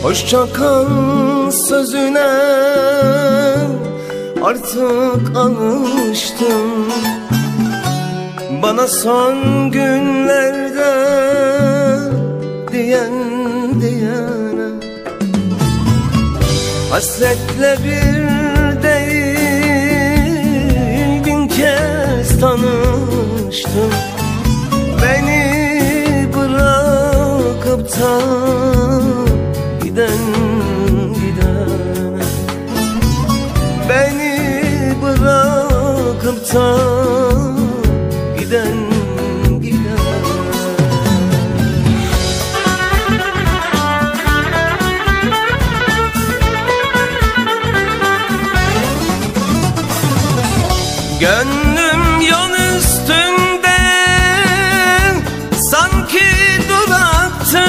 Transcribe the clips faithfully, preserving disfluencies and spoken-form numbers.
Hoşça kal sözüne artık alıştım. Bana son günlerde diyen diyene hasretle bir değil bin kez tanıştım. Beni bırakıp da giden gidene, beni bırakıp da giden gidene. Gönlüm yol üstünde sanki duraktı.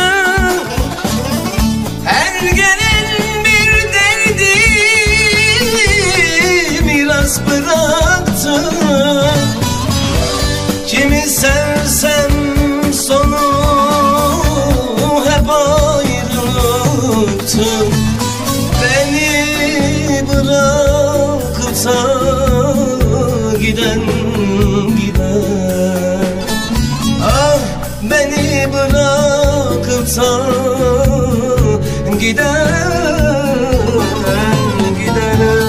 Her gelen bir derdi miras bıraktı. Kimi sevsem sonu hep ayrılıktı. Beni bırakıp da giden giden, ah beni bırakıp da giden giden.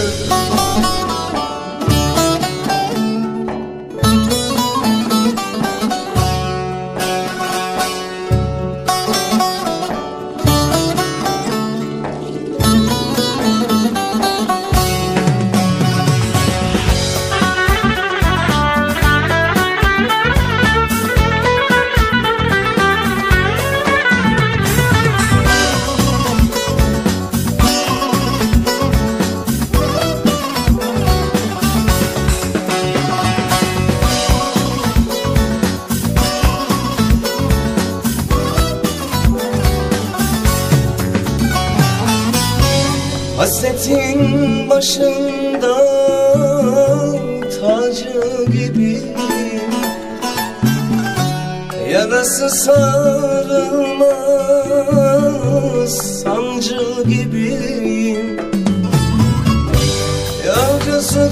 Hasretin başında tacı gibiyim, yarası sarılmaz sancı gibiyim. Yargısı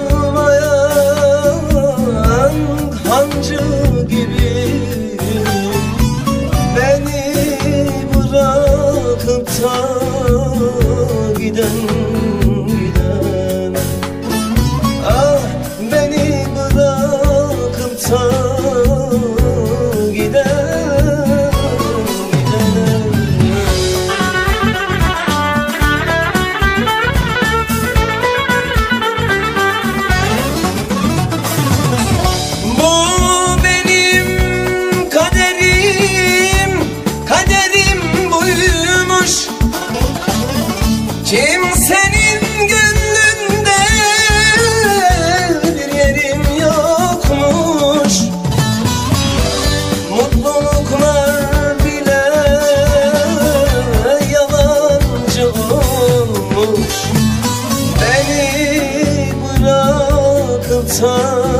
kalmayan hancı gibiyim. Beni bırakıp da giden giden, ah beni bırakıp da giden giden. Bu benim kaderim, kaderim buymuş. Kimsenin gönlünde bir yerim yokmuş. Mutluluklar bile yalancı olmuş. Beni bırakıp da